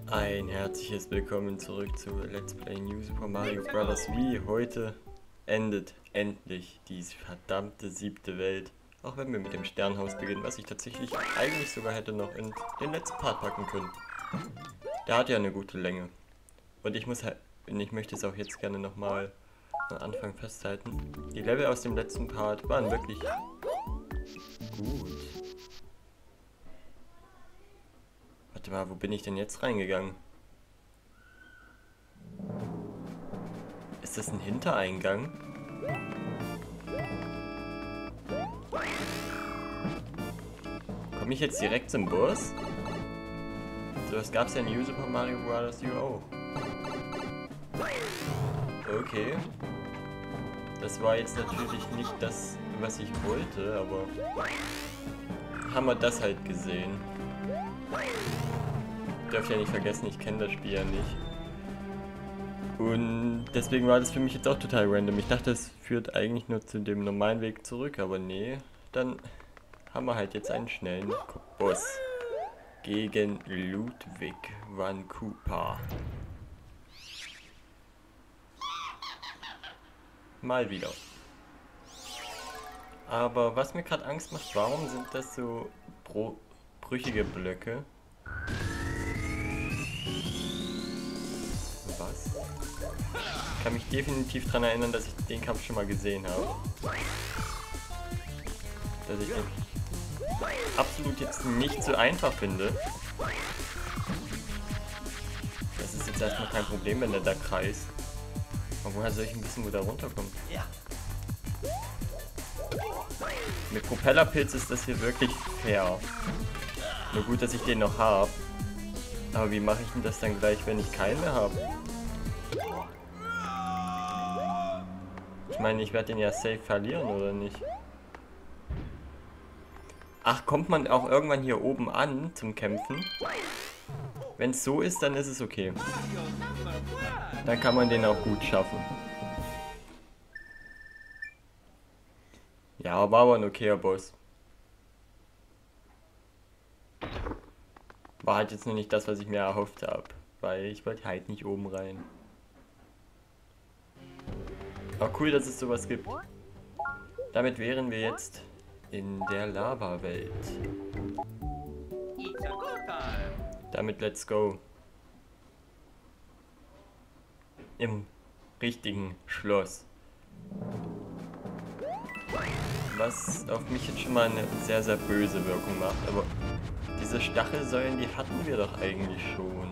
Ein herzliches Willkommen zurück zu Let's Play New Super Mario Bros. Wii. Heute endet endlich diese verdammte 7. Welt. Auch wenn wir mit dem Sternhaus beginnen, was ich tatsächlich eigentlich sogar hätte noch in den letzten Part packen können. Der hat ja eine gute Länge. Und ich möchte es auch jetzt gerne nochmal am Anfang festhalten. Die Level aus dem letzten Part waren wirklich gut. Warte mal, wo bin ich denn jetzt reingegangen? Ist das ein Hintereingang? Komme ich jetzt direkt zum Boss? So, das gab es ja in New Super Mario Bros. U auch. Okay. Das war jetzt natürlich nicht das, was ich wollte, aber haben wir das halt gesehen. Ich darf ja nicht vergessen, ich kenne das Spiel ja nicht. Und deswegen war das für mich jetzt auch total random. Ich dachte, es führt eigentlich nur zu dem normalen Weg zurück, aber nee. Dann haben wir halt jetzt einen schnellen Boss gegen Ludwig van Koopa. Mal wieder. Aber was mir gerade Angst macht, warum sind das so brüchige Blöcke? Was? Ich kann mich definitiv daran erinnern, dass ich den Kampf schon mal gesehen habe. Dass ich den absolut jetzt nicht so einfach finde. Das ist jetzt erstmal kein Problem, wenn der da kreist. Aber woher soll ich ein bisschen, wo der runterkommt? Mit Propellerpilz ist das hier wirklich fair. Nur gut, dass ich den noch habe. Aber wie mache ich denn das dann gleich, wenn ich keinen mehr habe? Ich meine, ich werde den ja safe verlieren, oder nicht? Ach, kommt man auch irgendwann hier oben an zum Kämpfen? Wenn es so ist, dann ist es okay. Dann kann man den auch gut schaffen. Ja, war aber ein okayer Boss. War halt jetzt nur nicht das, was ich mir erhofft habe. Weil ich wollte halt nicht oben rein. Aber cool, dass es sowas gibt. Damit wären wir jetzt in der Lava-Welt. Damit let's go. Im richtigen Schloss. Was auf mich jetzt schon mal eine sehr, sehr böse Wirkung macht. Aber diese Stachelsäulen, die hatten wir doch eigentlich schon.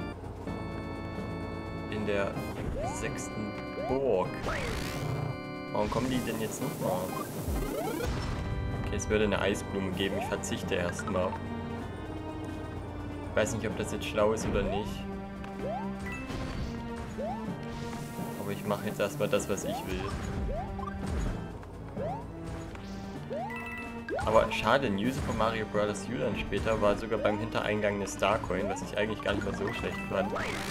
In der 6. Burg. Warum kommen die denn jetzt nochmal? Okay, es würde eine Eisblume geben. Ich verzichte erstmal. Ich weiß nicht, ob das jetzt schlau ist oder nicht. Aber ich mache jetzt erstmal das, was ich will. Aber schade, New Super Mario Bros. U dann später war sogar beim Hintereingang eine Starcoin, was ich eigentlich gar nicht mal so schlecht fand.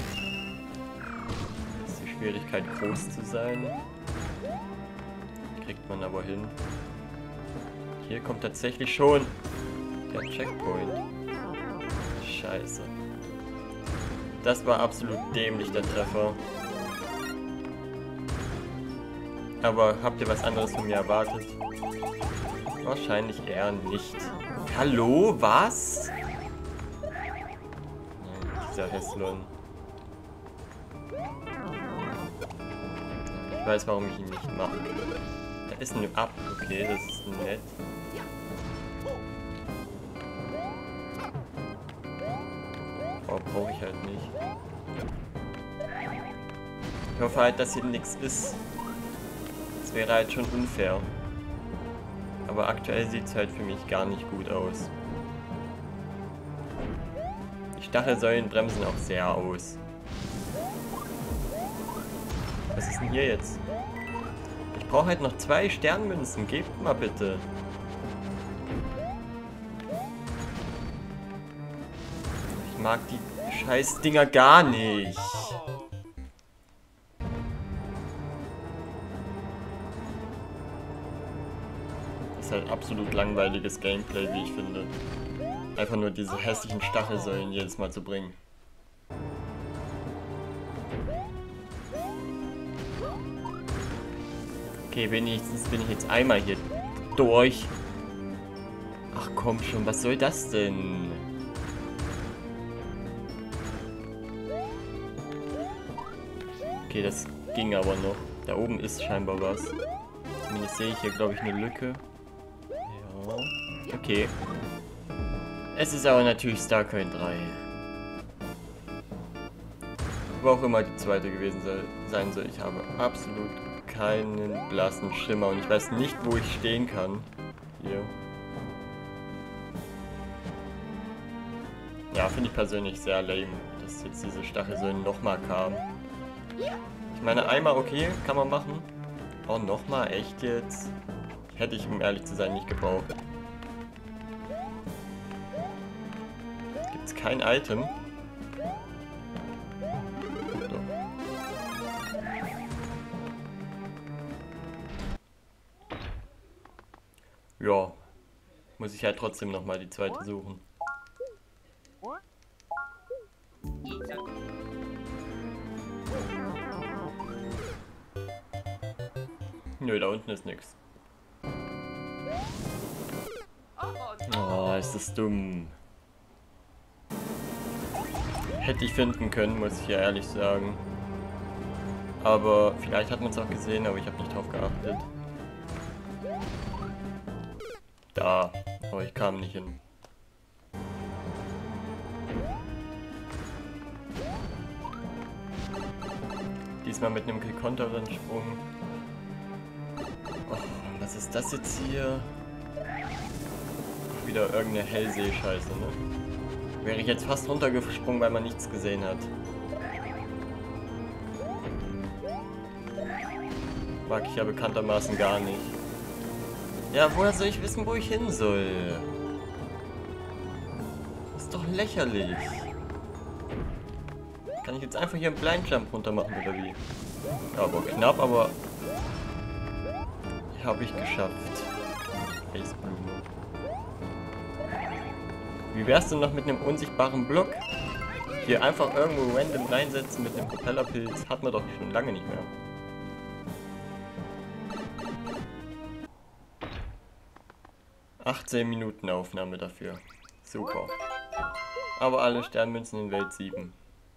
Ist die Schwierigkeit groß zu sein. Kriegt man aber hin. Hier kommt tatsächlich schon der Checkpoint. Scheiße. Das war absolut dämlich, der Treffer. Aber habt ihr was anderes von mir erwartet? Wahrscheinlich eher nicht. Hallo, was? Dieser Heslon. Ich weiß, warum ich ihn nicht mache. Da ist ein Ab. Okay, das ist nett. Aber brauche ich halt nicht. Ich hoffe halt, dass hier nichts ist. Das wäre halt schon unfair. Aber aktuell sieht es halt für mich gar nicht gut aus. Die Stachelsäulen bremsen auch sehr aus. Was ist denn hier jetzt? Ich brauche halt noch 2 Sternmünzen. Gebt mal bitte. Ich mag die scheiß Dinger gar nicht. Das ist halt absolut langweiliges Gameplay, wie ich finde. Einfach nur diese hässlichen Stachelsäulen jedes Mal zu bringen. Okay, wenigstens bin ich jetzt einmal hier durch. Ach komm schon, was soll das denn? Okay, das ging aber noch. Da oben ist scheinbar was. Zumindest sehe ich hier, glaube ich, eine Lücke. Ja. Okay. Es ist aber natürlich Starcoin 3. Wo auch immer die zweite gewesen sein soll. Ich habe absolut keinen blassen Schimmer. Und ich weiß nicht, wo ich stehen kann. Hier. Ja, finde ich persönlich sehr lame, dass jetzt diese Stachelsäulen nochmal kamen. Ich meine, einmal okay, kann man machen. Oh, nochmal? Echt jetzt? Hätte ich, um ehrlich zu sein, nicht gebraucht. Gibt es kein Item? Doch. Ja. Muss ich halt trotzdem nochmal die zweite suchen. Nö, da unten ist nichts. Oh, ist das dumm. Hätte ich finden können, muss ich ja ehrlich sagen. Aber vielleicht hat man es auch gesehen, aber ich habe nicht drauf geachtet. Da, aber ich kam nicht hin. Diesmal mit einem Kill-Konter-Sprung. Oh, was ist das jetzt hier? Wieder irgendeine Hellsee-Scheiße, ne? Wäre ich jetzt fast runtergesprungen, weil man nichts gesehen hat. Mag ich ja bekanntermaßen gar nicht. Ja, woher soll ich wissen, wo ich hin soll? Das ist doch lächerlich. Kann ich jetzt einfach hier einen Blind Jump runter machen oder wie? Ja, aber knapp, aber habe ich geschafft. Eisblume. Wie wär's denn noch mit einem unsichtbaren Block? Hier einfach irgendwo random reinsetzen mit einem Propellerpilz. Hat man doch schon lange nicht mehr. ...18 Minuten Aufnahme dafür. Super. Aber alle Sternmünzen in Welt 7.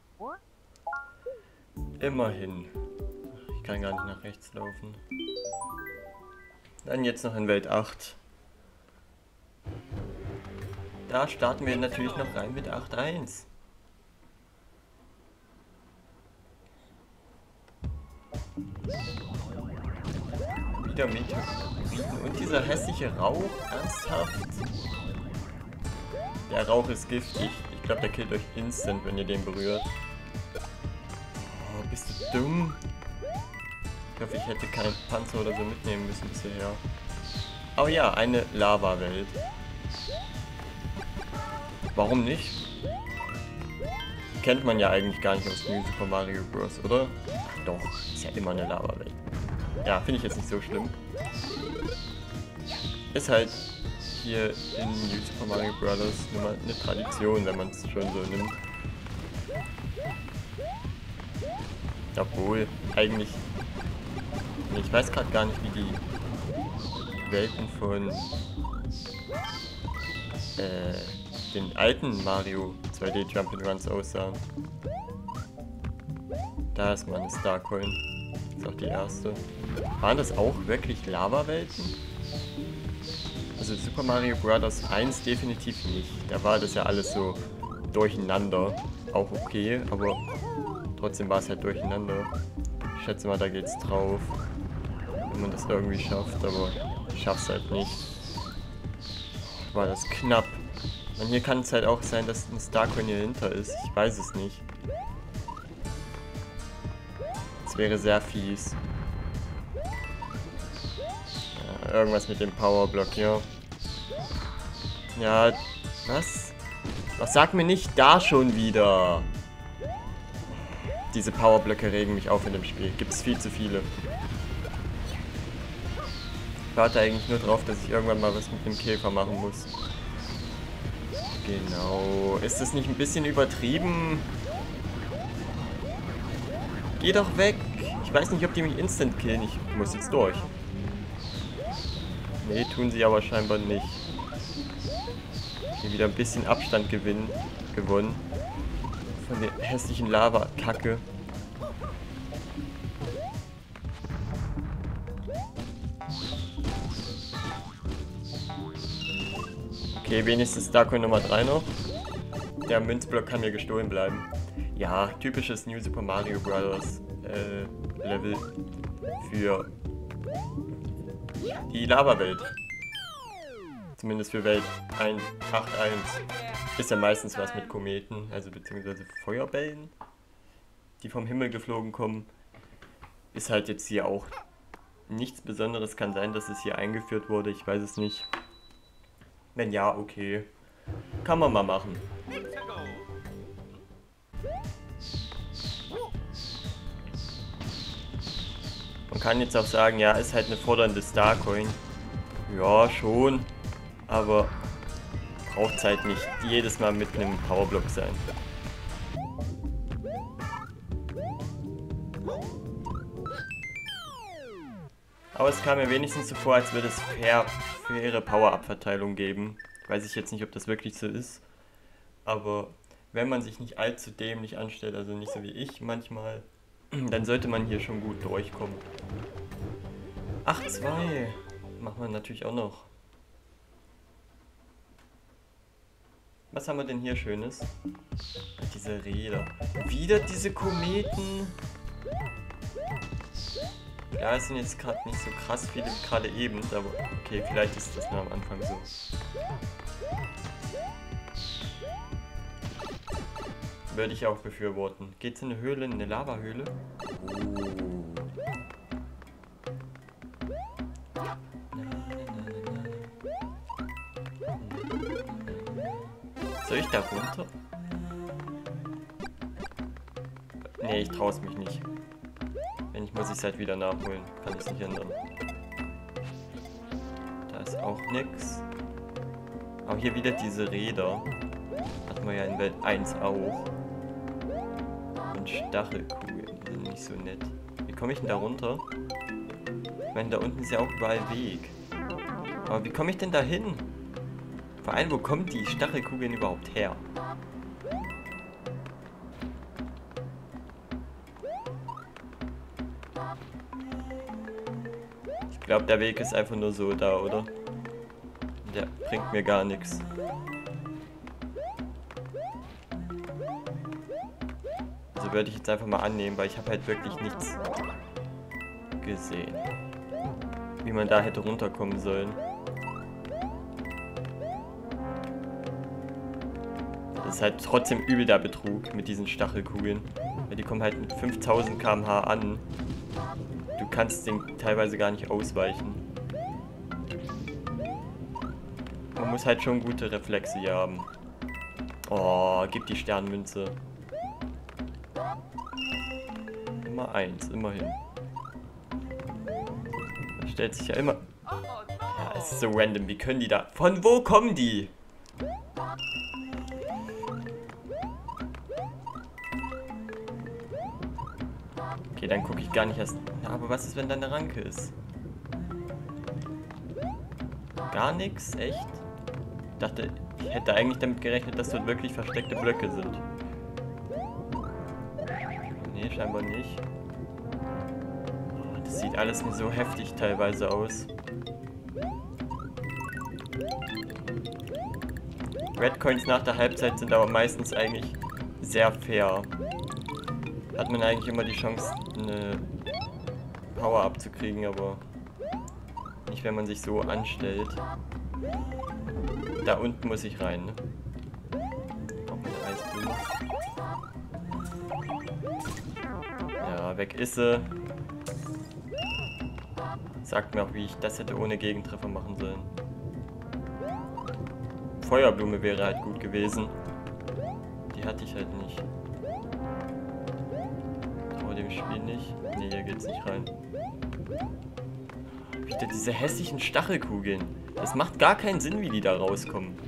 Immerhin. Ich kann gar nicht nach rechts laufen. Dann jetzt noch in Welt 8. Da starten wir natürlich noch rein mit 8.1. Wieder Meteoriten. Und dieser hässliche Rauch, ernsthaft? Der Rauch ist giftig. Ich glaube, der killt euch instant, wenn ihr den berührt. Oh, bist du dumm? Ich hoffe, ich hätte keinen Panzer oder so mitnehmen müssen bisher. Aber ja, eine Lava-Welt. Warum nicht? Kennt man ja eigentlich gar nicht aus New Super Mario Bros., oder? Ach doch, ist ja immer eine Lava-Welt. Ja, finde ich jetzt nicht so schlimm. Ist halt hier in New Super Mario Bros. Nur mal eine Tradition, wenn man es schon so nimmt. Obwohl, eigentlich... Ich weiß gerade gar nicht, wie die Welten von den alten Mario 2D Jump'n'Runs aussahen. Da ist meine Starcoin. Das ist auch die erste. Waren das auch wirklich Lava-Welten? Also Super Mario Bros. 1 definitiv nicht. Da war das ja alles so durcheinander. Auch okay, aber trotzdem war es halt durcheinander. Ich schätze mal, da geht's drauf. Wenn man das irgendwie schafft, aber ich schaff's halt nicht. War das knapp. Und hier kann es halt auch sein, dass ein Starcoin hier hinter ist. Ich weiß es nicht. Das wäre sehr fies. Ja, irgendwas mit dem Powerblock hier. Ja, was? Ach, sag mir nicht da schon wieder. Diese Powerblöcke regen mich auf in dem Spiel. Gibt es viel zu viele. Ich warte eigentlich nur drauf, dass ich irgendwann mal was mit dem Käfer machen muss. Genau. Ist das nicht ein bisschen übertrieben? Geh doch weg. Ich weiß nicht, ob die mich instant killen. Ich muss jetzt durch. Nee, tun sie aber scheinbar nicht. Hier wieder ein bisschen Abstand gewonnen. Von der hässlichen Lava-Kacke. Okay, wenigstens Darko Nummer 3 noch. Der Münzblock kann mir gestohlen bleiben. Ja, typisches New Super Mario Bros. Level für die Lava-Welt. Zumindest für Welt 8.1. Ist ja meistens was mit Kometen, also beziehungsweise Feuerbällen, die vom Himmel geflogen kommen. Ist halt jetzt hier auch nichts Besonderes. Kann sein, dass es hier eingeführt wurde, ich weiß es nicht. Wenn ja, okay. Kann man mal machen. Man kann jetzt auch sagen, ja, ist halt eine fordernde Starcoin. Ja, schon. Aber braucht es halt nicht jedes Mal mit einem Powerblock sein. Aber es kam mir wenigstens so vor, als würde es faire Power-Up-Verteilung geben. Weiß ich jetzt nicht, ob das wirklich so ist. Aber wenn man sich nicht allzu dämlich anstellt, also nicht so wie ich manchmal, dann sollte man hier schon gut durchkommen. 8-2 machen wir natürlich auch noch. Was haben wir denn hier Schönes? Diese Räder. Wieder diese Kometen. Ja, es sind jetzt gerade nicht so krass viele wie gerade eben, aber okay, vielleicht ist das nur am Anfang so. Würde ich auch befürworten. Geht's in eine Höhle, in eine Lavahöhle? Soll ich da runter? Nee, ich traue es mich nicht. Wenn ich muss ich es halt wieder nachholen. Kann ich es nicht ändern. Da ist auch nix. Aber hier wieder diese Räder. Hatten wir ja in Welt 1 auch. Und Stachelkugeln sind nicht so nett. Wie komme ich denn da runter? Ich meine, da unten ist ja auch überall Weg. Aber wie komme ich denn da hin? Vor allem, wo kommen die Stachelkugeln überhaupt her? Ich glaube, der Weg ist einfach nur so da, oder? Der bringt mir gar nichts. Also würde ich jetzt einfach mal annehmen, weil ich habe halt wirklich nichts gesehen. Wie man da hätte runterkommen sollen. Das ist halt trotzdem übel der Betrug mit diesen Stachelkugeln. Weil die kommen halt mit 5000 km/h an. Du kannst den teilweise gar nicht ausweichen. Man muss halt schon gute Reflexe hier haben. Oh, gib die Sternmünze. Nummer 1, immerhin. Da stellt sich ja immer... Ja, es ist so random. Wie können die da... Von wo kommen die? Okay, dann gucke ich gar nicht erst... Ja, aber was ist, wenn da eine Ranke ist? Gar nichts? Echt? Ich dachte, ich hätte eigentlich damit gerechnet, dass dort wirklich versteckte Blöcke sind. Nee, scheinbar nicht. Oh, das sieht alles mir so heftig teilweise aus. Red Coins nach der Halbzeit sind aber meistens eigentlich sehr fair. Hat man eigentlich immer die Chance, eine Power abzukriegen, aber nicht, wenn man sich so anstellt. Da unten muss ich rein, ne? Auch mit der Eisblume. Ja, weg ist sie. Sagt mir auch, wie ich das hätte ohne Gegentreffer machen sollen. Feuerblume wäre halt gut gewesen. Die hatte ich halt nicht. Trau dem Spiel nicht. Ne, hier geht's nicht rein. Wieder diese hässlichen Stachelkugeln. Das macht gar keinen Sinn, wie die da rauskommen.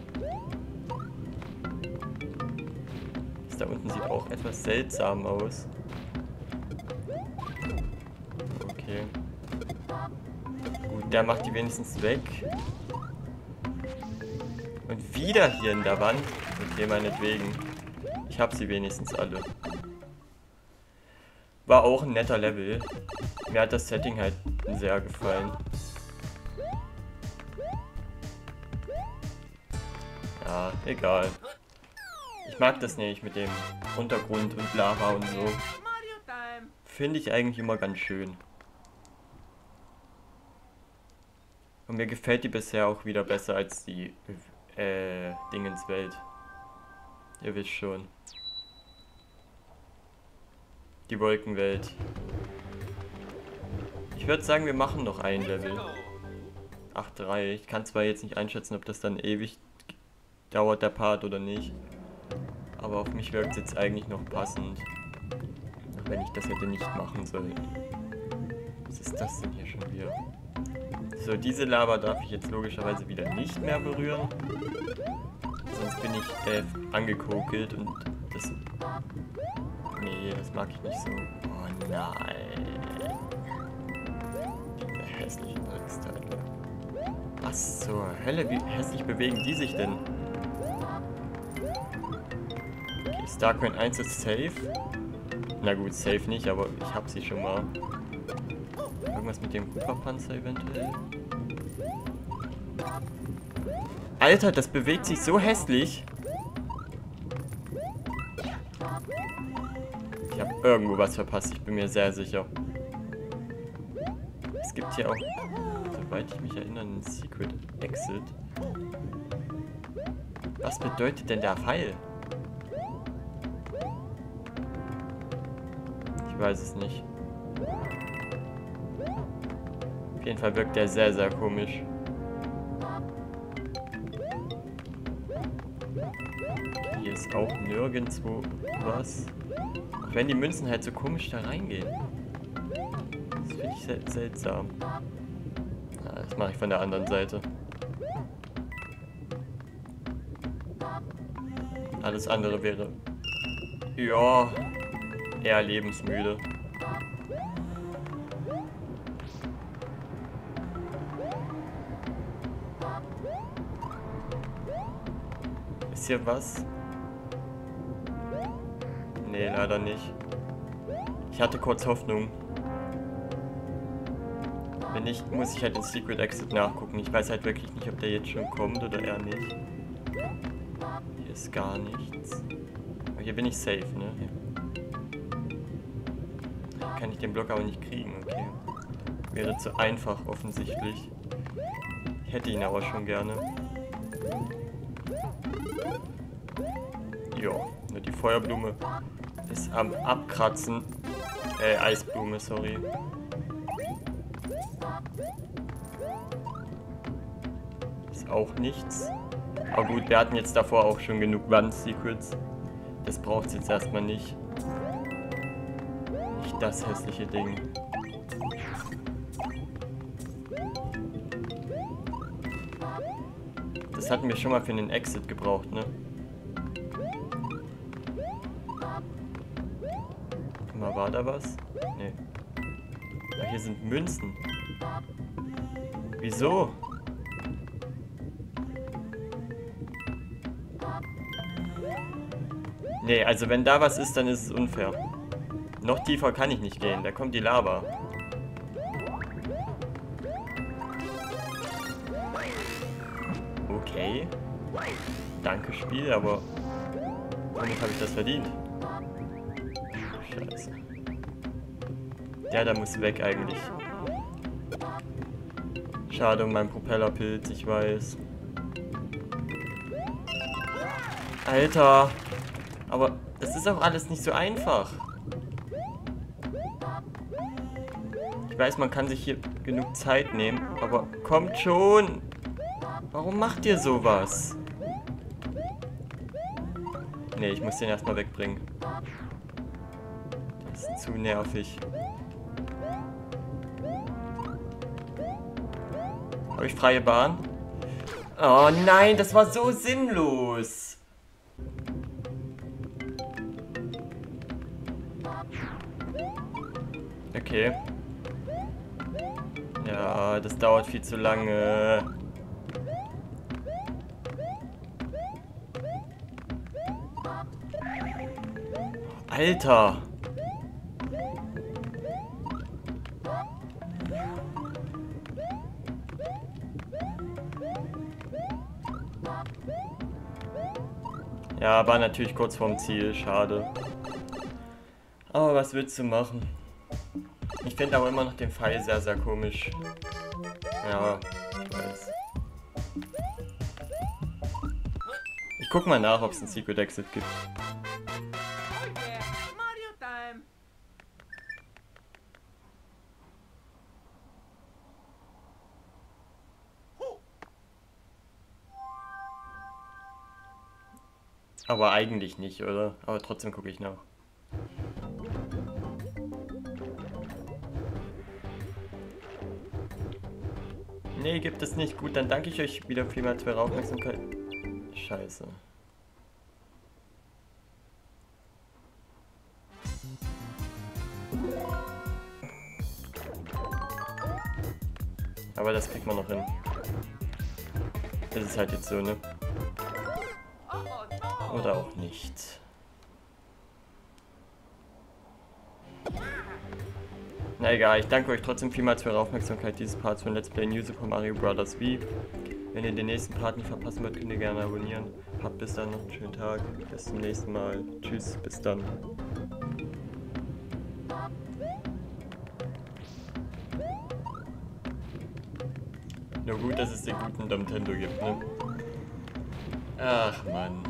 Das da unten sieht auch etwas seltsam aus. Okay. Gut, der macht die wenigstens weg. Und wieder hier in der Wand. Okay, meinetwegen. Ich habe sie wenigstens alle. War auch ein netter Level. Mir hat das Setting halt sehr gefallen. Ja, egal. Ich mag das nicht mit dem Untergrund und Lava und so. Finde ich eigentlich immer ganz schön. Und mir gefällt die bisher auch wieder besser als die Dingenswelt. Ihr wisst schon. Die Wolkenwelt. Ich würde sagen, wir machen noch ein Level. 8-3. Ich kann zwar jetzt nicht einschätzen, ob das dann ewig dauert, der Part, oder nicht. Aber auf mich wirkt es jetzt eigentlich noch passend. Auch wenn ich das hätte nicht machen sollen. Was ist das denn hier schon wieder? So, diese Lava darf ich jetzt logischerweise wieder nicht mehr berühren. Sonst bin ich angekokelt und das... Nee, das mag ich nicht so. Oh nein. Diese hässlichen Drecksteile. Was zur Hölle? Wie hässlich bewegen die sich denn? Okay, Starcoin 1 ist safe. Na gut, safe nicht, aber ich hab sie schon mal. Irgendwas mit dem Kupferpanzer eventuell. Alter, das bewegt sich so hässlich. Ich habe irgendwo was verpasst, ich bin mir sehr sicher. Es gibt hier auch, soweit ich mich erinnere, einen Secret Exit. Was bedeutet denn der Pfeil? Ich weiß es nicht. Auf jeden Fall wirkt der sehr, sehr komisch. Hier ist auch nirgendwo was. Auch wenn die Münzen halt so komisch da reingehen. Das finde ich seltsam. Ja, das mache ich von der anderen Seite. Alles andere wäre... Ja, eher lebensmüde. Ist hier was? Nee, leider nicht. Ich hatte kurz Hoffnung. Wenn nicht, muss ich halt den Secret Exit nachgucken. Ich weiß halt wirklich nicht, ob der jetzt schon kommt oder eher nicht. Hier ist gar nichts. Aber hier bin ich safe, ne? Hier kann ich den Block aber nicht kriegen, okay. Wäre zu einfach offensichtlich. Ich hätte ihn aber schon gerne. Ja, nur die Feuerblume ist am Abkratzen. Eisblume, sorry. Ist auch nichts. Aber gut, wir hatten jetzt davor auch schon genug Wand-Secrets. Das braucht es jetzt erstmal nicht. Nicht das hässliche Ding. Das hatten wir schon mal für den Exit gebraucht, ne? Mal, war da was? Nee. Ah, hier sind Münzen. Wieso? Nee, also wenn da was ist, dann ist es unfair. Noch tiefer kann ich nicht gehen, da kommt die Lava. Okay. Danke, Spiel, aber womit habe ich das verdient? Scheiße. Der da muss weg eigentlich. Schade um meinen Propellerpilz, ich weiß. Alter. Aber das ist auch alles nicht so einfach. Ich weiß, man kann sich hier genug Zeit nehmen, aber kommt schon. Warum macht ihr sowas? Nee, ich muss den erstmal wegbringen. Das ist zu nervig. Habe ich freie Bahn? Oh nein, das war so sinnlos. Okay. Ja, das dauert viel zu lange. Alter! Ja, war natürlich kurz vorm Ziel, schade. Aber was willst du machen? Ich finde aber immer noch den Pfeil sehr, sehr komisch. Ja, ich weiß. Ich guck mal nach, ob es einen Secret Exit gibt. Aber eigentlich nicht, oder? Aber trotzdem gucke ich nach. Nee, gibt es nicht. Gut, dann danke ich euch wieder vielmals für eure Aufmerksamkeit. Scheiße. Aber das kriegt man noch hin. Das ist halt jetzt so, ne? Oder auch nicht. Na egal, ich danke euch trotzdem vielmals für eure Aufmerksamkeit dieses Parts von Let's Play New Super Mario Bros. Wii. Wenn ihr den nächsten Part nicht verpassen wollt, könnt ihr gerne abonnieren. Habt bis dann noch einen schönen Tag. Bis zum nächsten Mal. Tschüss, bis dann. Nur gut, dass es den guten Nintendo gibt, ne? Ach Mann.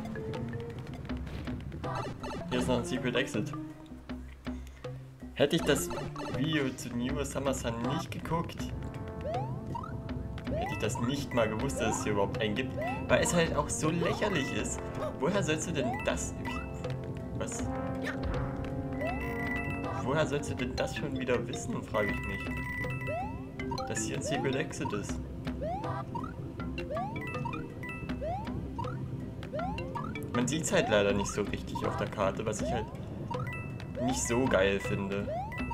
Hier ist noch ein Secret Exit. Hätte ich das Video zu New Summer Sun nicht geguckt, hätte ich das nicht mal gewusst, dass es hier überhaupt einen gibt. Weil es halt auch so lächerlich ist. Woher sollst du denn das... Was? Woher sollst du denn das schon wieder wissen, frage ich mich. Dass hier ein Secret Exit ist. Man sieht es halt leider nicht so richtig auf der Karte, was ich halt nicht so geil finde.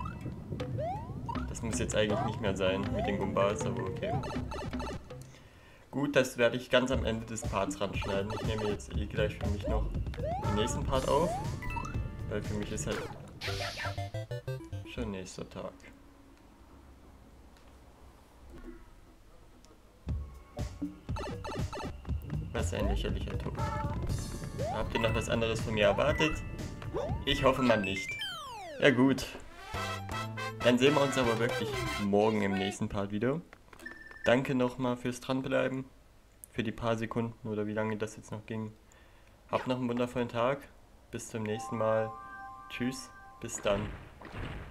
Das muss jetzt eigentlich nicht mehr sein mit den Gumbas, aber okay. Gut, das werde ich ganz am Ende des Parts ranschneiden. Ich nehme jetzt gleich für mich noch den nächsten Part auf, weil für mich ist halt schon nächster Tag. Was ein lächerlicher Tod. Habt ihr noch was anderes von mir erwartet? Ich hoffe mal nicht. Ja gut. Dann sehen wir uns aber wirklich morgen im nächsten Part wieder. Danke nochmal fürs Dranbleiben. Für die paar Sekunden oder wie lange das jetzt noch ging. Habt noch einen wundervollen Tag. Bis zum nächsten Mal. Tschüss. Bis dann.